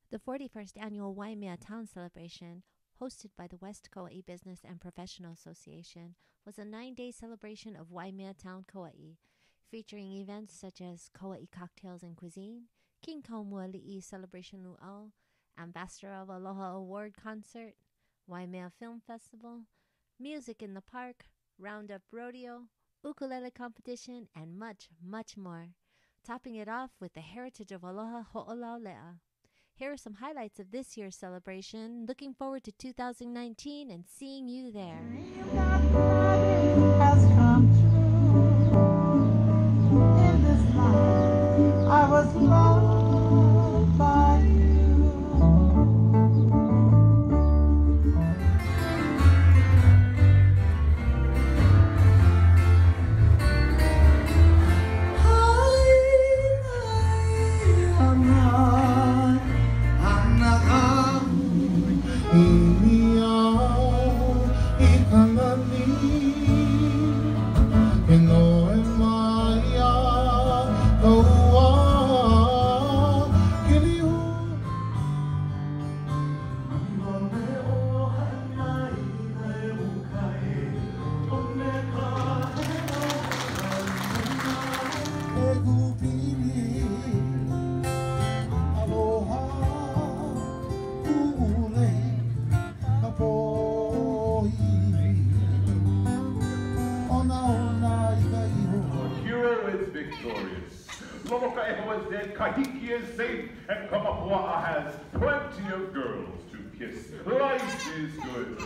The 41st annual Waimea Town Celebration, hosted by the West Kauai Business and Professional Association, was a 9-day celebration of Waimea Town, Kauai, featuring events such as Kauai Cocktails and Cuisine, King Kaumuali'i Celebration Luau, Ambassador of Aloha Award Concert, Waimea Film Festival, Music in the Park, Roundup Rodeo, Ukulele Competition, and much, much more, topping it off with the Heritage of Aloha Ho'olaulea. Here are some highlights of this year's celebration. Looking forward to 2019 and seeing you there. Has come true. In this life, I was loved by you. Lomokaeho is dead, Kahiki is safe, and Kamapua'a has plenty of girls to kiss. Life is good.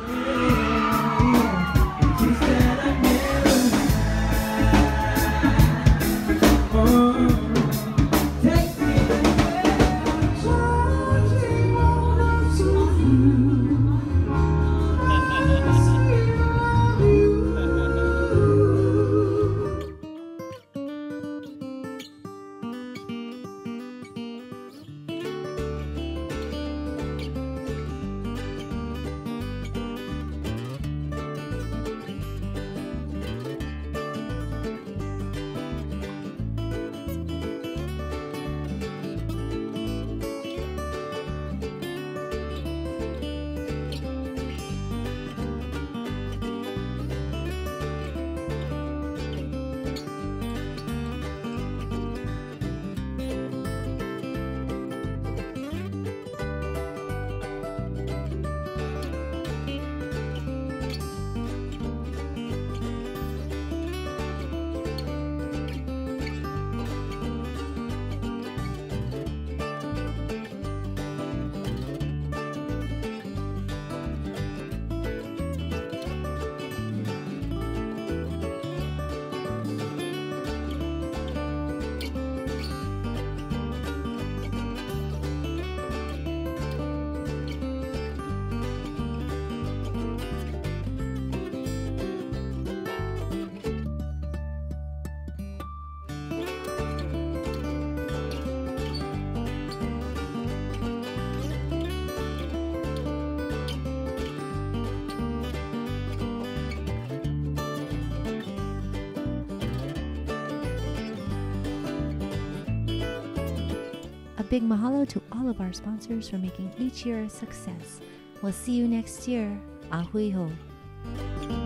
A big mahalo to all of our sponsors for making each year a success. We'll see you next year. Ahui ho.